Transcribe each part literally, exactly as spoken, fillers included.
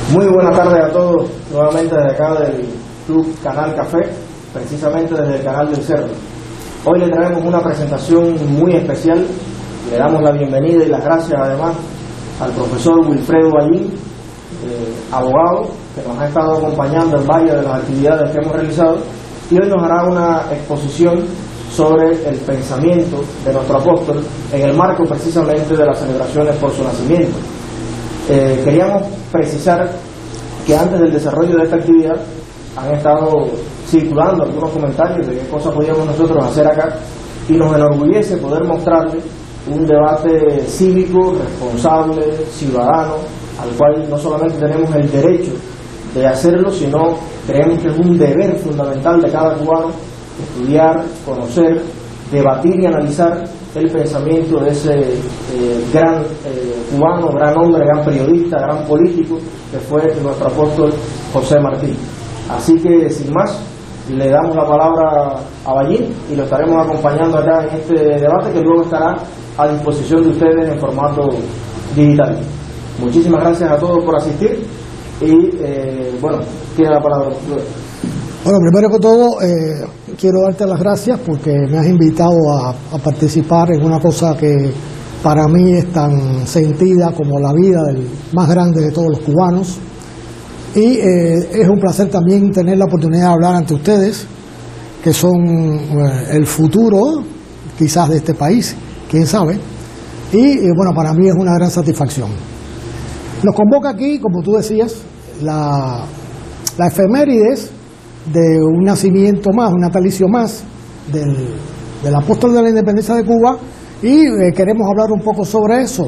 Muy buenas tardes a todos, nuevamente desde acá del Club Canal Café, precisamente desde el Canal del Cerro. Hoy le traemos una presentación muy especial, le damos la bienvenida y las gracias además al profesor Wilfredo Ballín, eh, abogado, que nos ha estado acompañando en varias de las actividades que hemos realizado, y hoy nos hará una exposición sobre el pensamiento de nuestro apóstol en el marco precisamente de las celebraciones por su nacimiento. Eh, queríamos precisar que antes del desarrollo de esta actividad han estado circulando algunos comentarios de qué cosas podíamos nosotros hacer acá, y nos enorgullece poder mostrarle un debate cívico, responsable, ciudadano, al cual no solamente tenemos el derecho de hacerlo, sino creemos que es un deber fundamental de cada cubano estudiar, conocer, debatir y analizar el pensamiento de ese eh, gran eh, cubano, gran hombre, gran periodista, gran político que fue nuestro apóstol José Martí. Así que sin más, le damos la palabra a Ballín y lo estaremos acompañando acá en este debate, que luego estará a disposición de ustedes en formato digital. Muchísimas gracias a todos por asistir y eh, bueno, tiene la palabra. Bueno, primero que todo, eh, quiero darte las gracias porque me has invitado a, a participar en una cosa que para mí es tan sentida como la vida del más grande de todos los cubanos. Y eh, es un placer también tener la oportunidad de hablar ante ustedes, que son eh, el futuro, quizás, de este país, quién sabe. Y eh, bueno, para mí es una gran satisfacción. Nos convoca aquí, como tú decías, la, la efemérides de un nacimiento más, un natalicio más del, del apóstol de la independencia de Cuba, y eh, queremos hablar un poco sobre eso.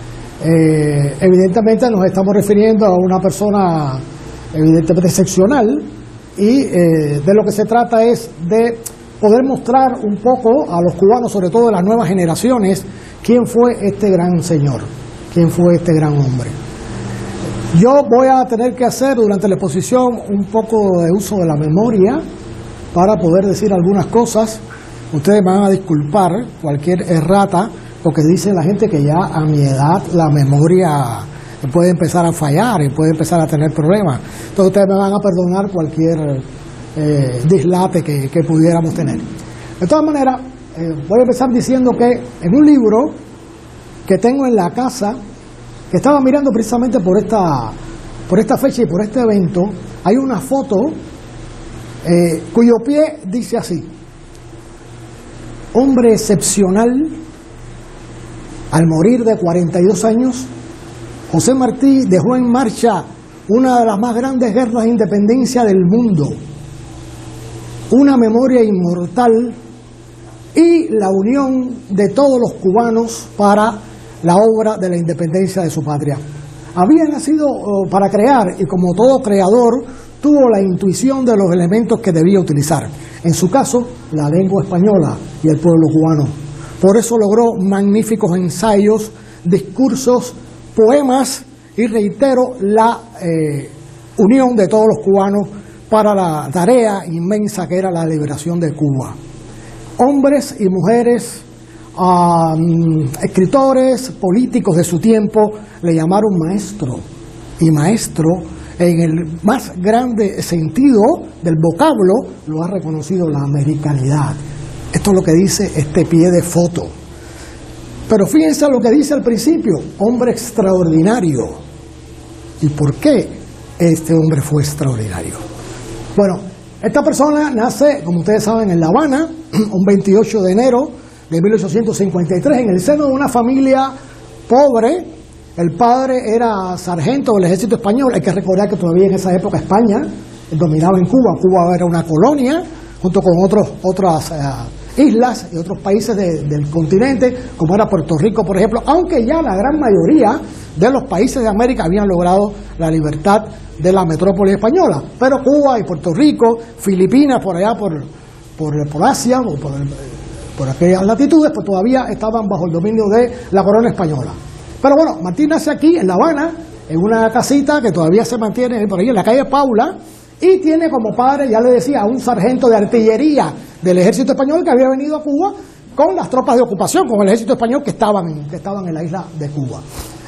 Eh, evidentemente nos estamos refiriendo a una persona evidentemente excepcional, y eh, de lo que se trata es de poder mostrar un poco a los cubanos, sobre todo de las nuevas generaciones, quién fue este gran señor, quién fue este gran hombre. Yo voy a tener que hacer durante la exposición un poco de uso de la memoria para poder decir algunas cosas. Ustedes me van a disculpar cualquier errata, porque dice la gente que ya a mi edad la memoria puede empezar a fallar y puede empezar a tener problemas. Entonces ustedes me van a perdonar cualquier eh, dislate que, que pudiéramos tener. De todas maneras, eh, voy a empezar diciendo que en un libro que tengo en la casa, que estaba mirando precisamente por esta, por esta fecha y por este evento, hay una foto eh, cuyo pie dice así: hombre excepcional, al morir de cuarenta y dos años, José Martí dejó en marcha una de las más grandes guerras de independencia del mundo, una memoria inmortal y la unión de todos los cubanos para la obra de la independencia de su patria. Había nacido uh, para crear, y como todo creador tuvo la intuición de los elementos que debía utilizar. En su caso, la lengua española y el pueblo cubano. Por eso logró magníficos ensayos, discursos, poemas y, reitero, la eh, unión de todos los cubanos para la tarea inmensa que era la liberación de Cuba. Hombres y mujeres, Um, escritores, políticos de su tiempo le llamaron maestro, y maestro en el más grande sentido del vocablo lo ha reconocido la americanidad. Esto es lo que dice este pie de foto. Pero fíjense lo que dice al principio: hombre extraordinario. ¿Y por qué este hombre fue extraordinario? Bueno, esta persona nace, como ustedes saben, en La Habana, un veintiocho de enero de mil ochocientos cincuenta y tres, en el seno de una familia pobre. El padre era sargento del ejército español. Hay que recordar que todavía en esa época España dominaba en Cuba. Cuba era una colonia, junto con otros, otras eh, islas y otros países de, del continente, como era Puerto Rico, por ejemplo, aunque ya la gran mayoría de los países de América habían logrado la libertad de la metrópoli española. Pero Cuba y Puerto Rico, Filipinas, por allá por, por, por Asia, o por el, por aquellas latitudes, pues todavía estaban bajo el dominio de la corona española. Pero bueno, Martí nace aquí en La Habana, en una casita que todavía se mantiene por ahí en la calle Paula, y tiene como padre, ya le decía, a un sargento de artillería del ejército español que había venido a Cuba con las tropas de ocupación, con el ejército español que estaban, que estaban en la isla de Cuba.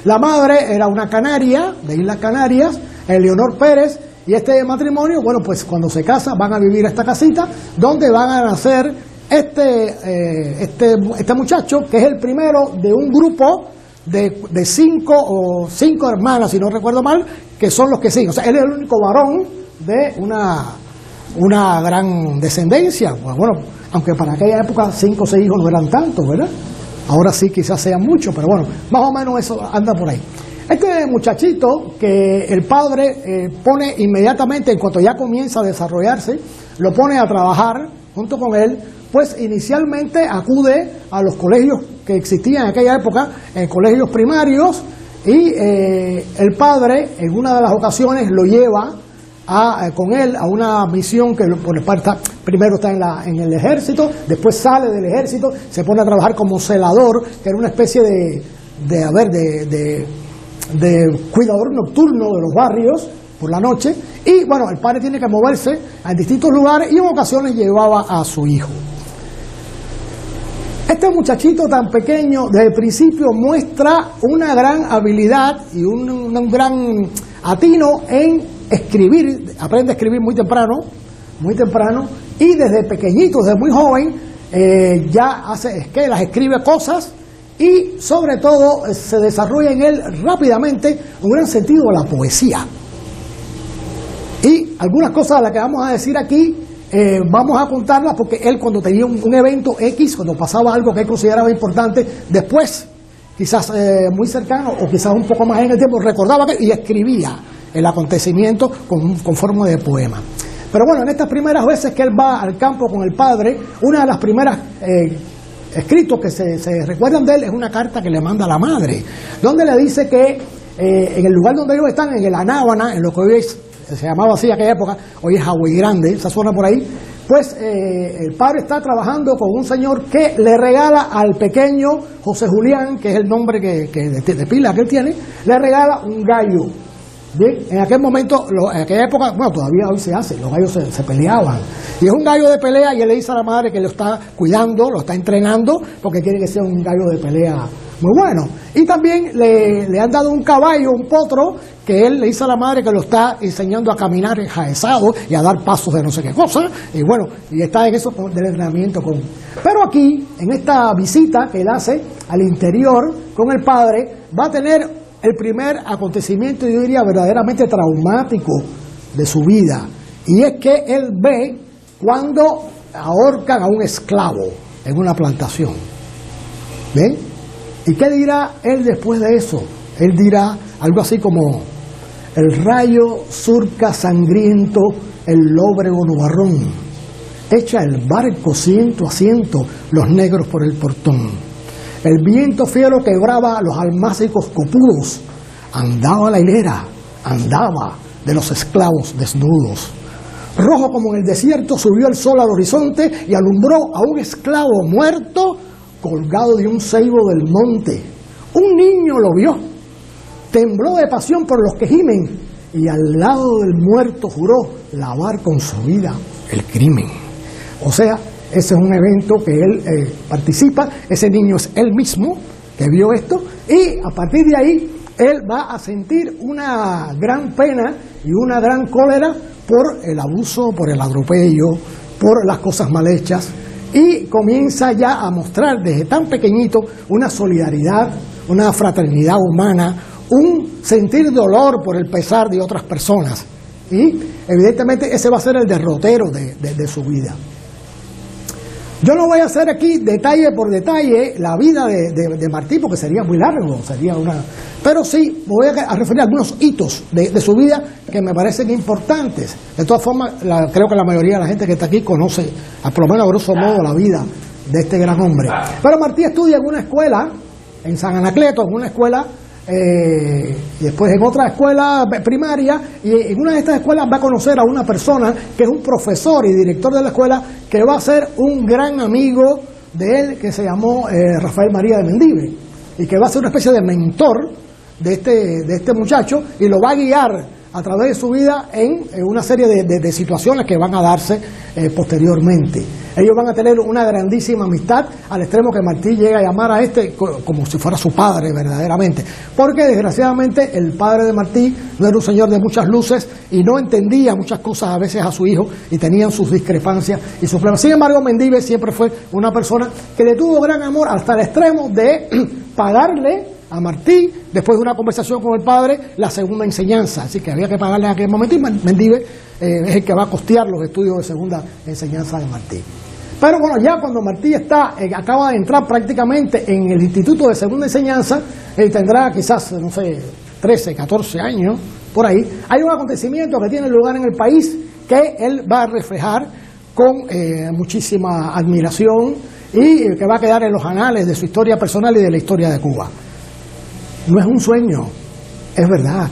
La madre era una canaria, de Islas Canarias, Eleonor Pérez, y este matrimonio, bueno, pues cuando se casan van a vivir a esta casita, donde van a nacer este, eh, este, este muchacho, que es el primero de un grupo de, de cinco o cinco hermanas, si no recuerdo mal, que son los que siguen. O sea, él es el único varón de una, una gran descendencia. Pues bueno, aunque para aquella época cinco o seis hijos no eran tantos, ¿verdad? Ahora sí quizás sean muchos, pero bueno, más o menos eso anda por ahí. Este muchachito que el padre eh, pone inmediatamente, en cuanto ya comienza a desarrollarse, lo pone a trabajar junto con él, pues inicialmente acude a los colegios que existían en aquella época, en colegios primarios, y eh, el padre en una de las ocasiones lo lleva A, con él a una misión que por el padre está, primero está en, la, en el ejército, después sale del ejército, se pone a trabajar como celador, que era una especie de, de a ver, de, de, de cuidador nocturno de los barrios por la noche, y bueno, el padre tiene que moverse a distintos lugares y en ocasiones llevaba a su hijo. Este muchachito tan pequeño desde el principio muestra una gran habilidad y un, un gran atino en escribir, aprende a escribir muy temprano, muy temprano, y desde pequeñito, desde muy joven, eh, ya hace esquelas, escribe cosas, y sobre todo eh, se desarrolla en él rápidamente un gran sentido de la poesía. Y algunas cosas de las que vamos a decir aquí, eh, vamos a apuntarlas porque él cuando tenía un, un evento X, cuando pasaba algo que él consideraba importante, después, quizás eh, muy cercano o quizás un poco más en el tiempo, recordaba que, y escribía el acontecimiento con, con forma de poema. Pero bueno, en estas primeras veces que él va al campo con el padre, una de las primeras eh, escritos que se, se recuerdan de él es una carta que le manda a la madre, donde le dice que eh, en el lugar donde ellos están, en el Anábana, en lo que hoy es, se llamaba así en aquella época, hoy es Hawái Grande, esa zona por ahí, pues eh, el padre está trabajando con un señor que le regala al pequeño José Julián, que es el nombre que, que de, de pila que él tiene, le regala un gallo. Bien, en aquel momento, lo, en aquella época, bueno, todavía hoy se hace, los gallos se, se peleaban. Y es un gallo de pelea y él le dice a la madre que lo está cuidando, lo está entrenando, porque quiere que sea un gallo de pelea muy bueno. Y también le, le han dado un caballo, un potro, que él le dice a la madre que lo está enseñando a caminar enjaezado y a dar pasos de no sé qué cosa. Y bueno, y está en eso del entrenamiento con... Pero aquí, en esta visita que él hace al interior con el padre, va a tener el primer acontecimiento, yo diría, verdaderamente traumático de su vida. Y es que él ve cuando ahorcan a un esclavo en una plantación. ¿Ven? ¿Y qué dirá él después de eso? Él dirá algo así como: el rayo surca sangriento el lóbrego nubarrón, echa el barco ciento a ciento los negros por el portón. El viento fiero quebraba los almácigos copudos, andaba la hilera, andaba de los esclavos desnudos. Rojo como en el desierto subió el sol al horizonte y alumbró a un esclavo muerto colgado de un ceibo del monte. Un niño lo vio, tembló de pasión por los que gimen y al lado del muerto juró lavar con su vida el crimen. O sea, ese es un evento que él eh, participa, ese niño es él mismo que vio esto, y a partir de ahí él va a sentir una gran pena y una gran cólera por el abuso, por el atropello, por las cosas mal hechas, y comienza ya a mostrar desde tan pequeñito una solidaridad, una fraternidad humana, un sentir dolor por el pesar de otras personas, y evidentemente ese va a ser el derrotero de, de, de su vida. Yo no voy a hacer aquí detalle por detalle la vida de, de, de Martí, porque sería muy largo, sería una... pero sí me voy a, a referir a algunos hitos de, de su vida que me parecen importantes. De todas formas, la, creo que la mayoría de la gente que está aquí conoce, a por lo menos a grosso modo, la vida de este gran hombre. Pero Martí estudia en una escuela, en San Anacleto, en una escuela, eh, y después en otra escuela primaria, y en una de estas escuelas va a conocer a una persona que es un profesor y director de la escuela, que va a ser un gran amigo de él, que se llamó eh, Rafael María de Mendive, y que va a ser una especie de mentor de este, de este muchacho, y lo va a guiar a través de su vida en, en una serie de, de, de situaciones que van a darse eh, posteriormente. Ellos van a tener una grandísima amistad, al extremo que Martí llega a llamar a este como si fuera su padre verdaderamente, porque desgraciadamente el padre de Martí no era un señor de muchas luces y no entendía muchas cosas a veces a su hijo y tenían sus discrepancias y sus problemas. Sin embargo, Mendive siempre fue una persona que le tuvo gran amor hasta el extremo de pagarle a Martí, después de una conversación con el padre, la segunda enseñanza. Así que había que pagarle en aquel momento y Mendive eh, es el que va a costear los estudios de segunda enseñanza de Martí. Pero bueno, ya cuando Martí está, eh, acaba de entrar prácticamente en el Instituto de Segunda Enseñanza, él tendrá quizás, no sé, trece, catorce años, por ahí, hay un acontecimiento que tiene lugar en el país que él va a reflejar con eh, muchísima admiración y que va a quedar en los anales de su historia personal y de la historia de Cuba. No es un sueño, es verdad.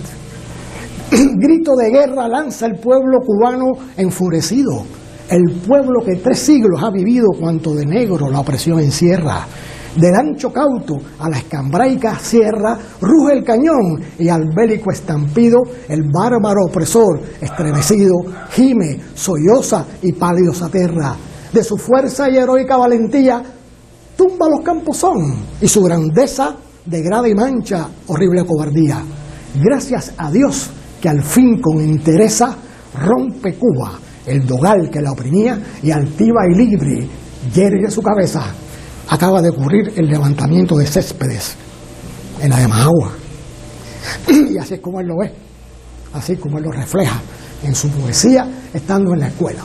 Grito de guerra lanza el pueblo cubano enfurecido. El pueblo que tres siglos ha vivido cuanto de negro la opresión encierra. Del ancho Cauto a la escambraica sierra ruge el cañón y al bélico estampido el bárbaro opresor estremecido gime, solloza y pálido se aterra. De su fuerza y heroica valentía tumba los campos son y su grandeza degrada y mancha horrible cobardía. Gracias a Dios que al fin con entereza rompe Cuba el dogal que la oprimía y altiva y libre yergue su cabeza. Acaba de ocurrir el levantamiento de Céspedes en la de Managua. Y así es como él lo ve, así como él lo refleja en su poesía estando en la escuela.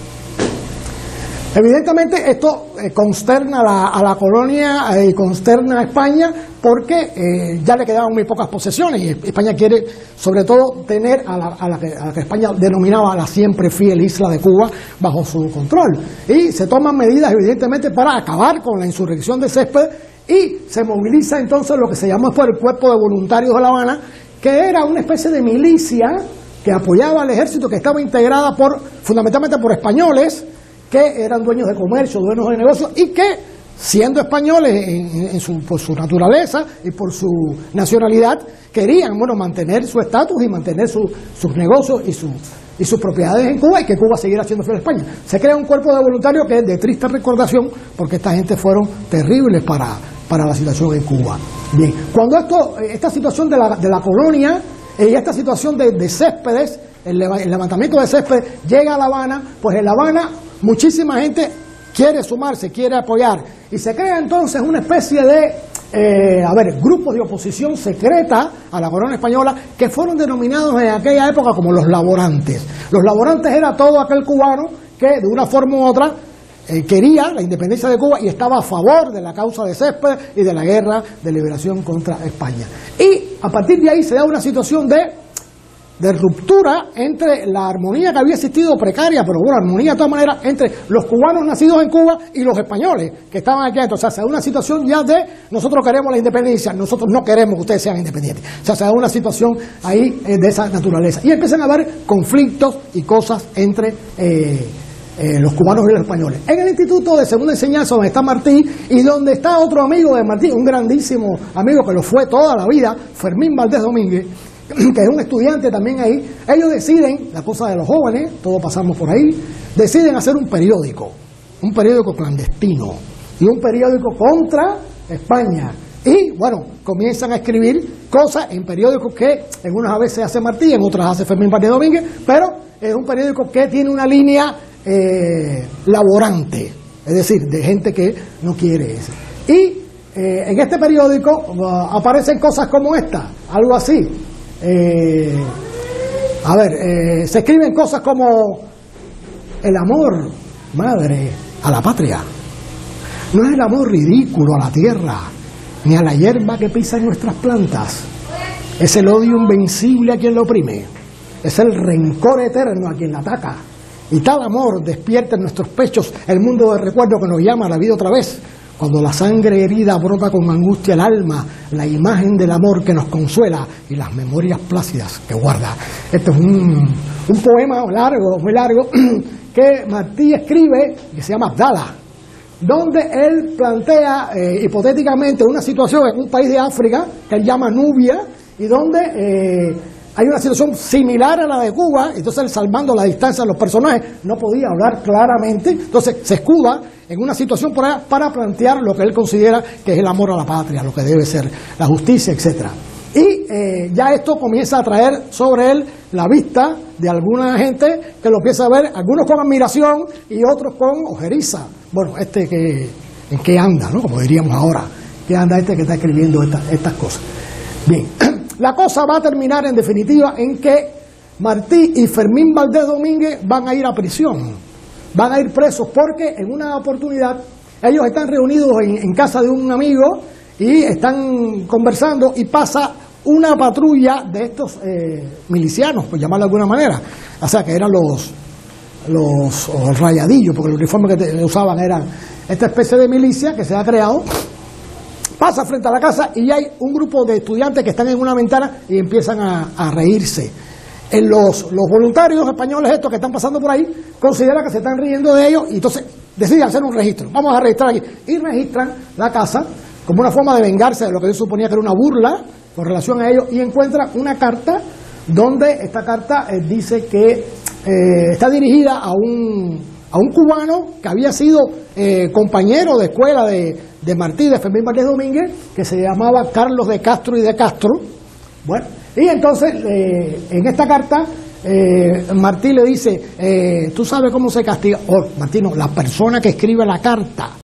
Evidentemente esto eh, consterna a la, a la colonia y eh, consterna a España porque eh, ya le quedaban muy pocas posesiones y España quiere sobre todo tener a la, a la, que, a la que España denominaba la siempre fiel isla de Cuba bajo su control. Y se toman medidas evidentemente para acabar con la insurrección de Céspedes y se moviliza entonces lo que se llamó después el Cuerpo de Voluntarios de La Habana, que era una especie de milicia que apoyaba al ejército, que estaba integrada por fundamentalmente por españoles que eran dueños de comercio, dueños de negocios y que, siendo españoles en, en su, por su naturaleza y por su nacionalidad, querían bueno, mantener su estatus y mantener su, sus negocios y, su, y sus propiedades en Cuba y que Cuba siguiera siendo fiel a España. Se crea un cuerpo de voluntarios que es de triste recordación porque esta gente fueron terribles para, para la situación en Cuba. Bien, cuando esto, esta situación de la, de la colonia y esta situación de, de Céspedes, el, el levantamiento de Céspedes llega a La Habana, pues en La Habana muchísima gente quiere sumarse, quiere apoyar y se crea entonces una especie de eh, a ver, grupos de oposición secreta a la corona española que fueron denominados en aquella época como los laborantes. Los laborantes era todo aquel cubano que de una forma u otra eh, quería la independencia de Cuba y estaba a favor de la causa de Céspedes y de la guerra de liberación contra España. Y a partir de ahí se da una situación de de ruptura entre la armonía que había existido precaria, pero bueno, armonía de todas maneras, entre los cubanos nacidos en Cuba y los españoles que estaban aquí adentro. O sea, se da una situación ya de nosotros queremos la independencia, nosotros no queremos que ustedes sean independientes. O sea, se da una situación ahí eh, de esa naturaleza. Y empiezan a haber conflictos y cosas entre eh, eh, los cubanos y los españoles. En el Instituto de Segunda Enseñanza, donde está Martí y donde está otro amigo de Martí, un grandísimo amigo que lo fue toda la vida, Fermín Valdés Domínguez, que es un estudiante también ahí, ellos deciden, la cosa de los jóvenes, todos pasamos por ahí, deciden hacer un periódico, un periódico clandestino y un periódico contra España. Y bueno, comienzan a escribir cosas en periódicos que en unas veces hace Martí, en otras hace Fermín Valdés Domínguez, pero es un periódico que tiene una línea eh, laborante, es decir, de gente que no quiere eso. Y eh, en este periódico uh, aparecen cosas como esta, algo así. Eh, a ver, eh, se escriben cosas como el amor, madre, a la patria. No es el amor ridículo a la tierra, ni a la hierba que pisan nuestras plantas. Es el odio invencible a quien lo oprime. Es el rencor eterno a quien la ataca. Y tal amor despierta en nuestros pechos el mundo de recuerdo que nos llama a la vida otra vez. Cuando la sangre herida brota con angustia el alma, la imagen del amor que nos consuela y las memorias plácidas que guarda. Este es un, un poema largo, muy largo, que Martí escribe, que se llama Abdala, donde él plantea eh, hipotéticamente una situación en un país de África, que él llama Nubia, y donde eh, hay una situación similar a la de Cuba, entonces él, salvando la distancia de los personajes, no podía hablar claramente, entonces se escuda en una situación por allá para plantear lo que él considera que es el amor a la patria, lo que debe ser la justicia, etcétera. Y eh, ya esto comienza a traer sobre él la vista de alguna gente que lo empieza a ver, algunos con admiración y otros con ojeriza. Bueno, este que, ¿en qué anda, no? Como diríamos ahora, ¿qué anda este que está escribiendo estas, estas cosas? Bien. La cosa va a terminar en definitiva en que Martí y Fermín Valdés Domínguez van a ir a prisión, van a ir presos porque en una oportunidad ellos están reunidos en, en casa de un amigo y están conversando y pasa una patrulla de estos eh, milicianos, por llamarlo de alguna manera, o sea que eran los, los, los rayadillos, porque el uniforme que te, usaban eran esta especie de milicia que se ha creado. Pasa frente a la casa y hay un grupo de estudiantes que están en una ventana y empiezan a, a reírse. En los, los voluntarios españoles estos que están pasando por ahí consideran que se están riendo de ellos y entonces deciden hacer un registro. Vamos a registrar aquí. Y registran la casa como una forma de vengarse de lo que yo suponía que era una burla con relación a ellos y encuentran una carta donde esta carta eh, dice que eh, está dirigida a un, a un cubano que había sido eh, compañero de escuela de de Martí, de Fermín Valdés Domínguez, que se llamaba Carlos de Castro y de Castro. Bueno, y entonces eh, en esta carta eh, Martí le dice, eh, ¿tú sabes cómo se castiga? Oh, Martí no, la persona que escribe la carta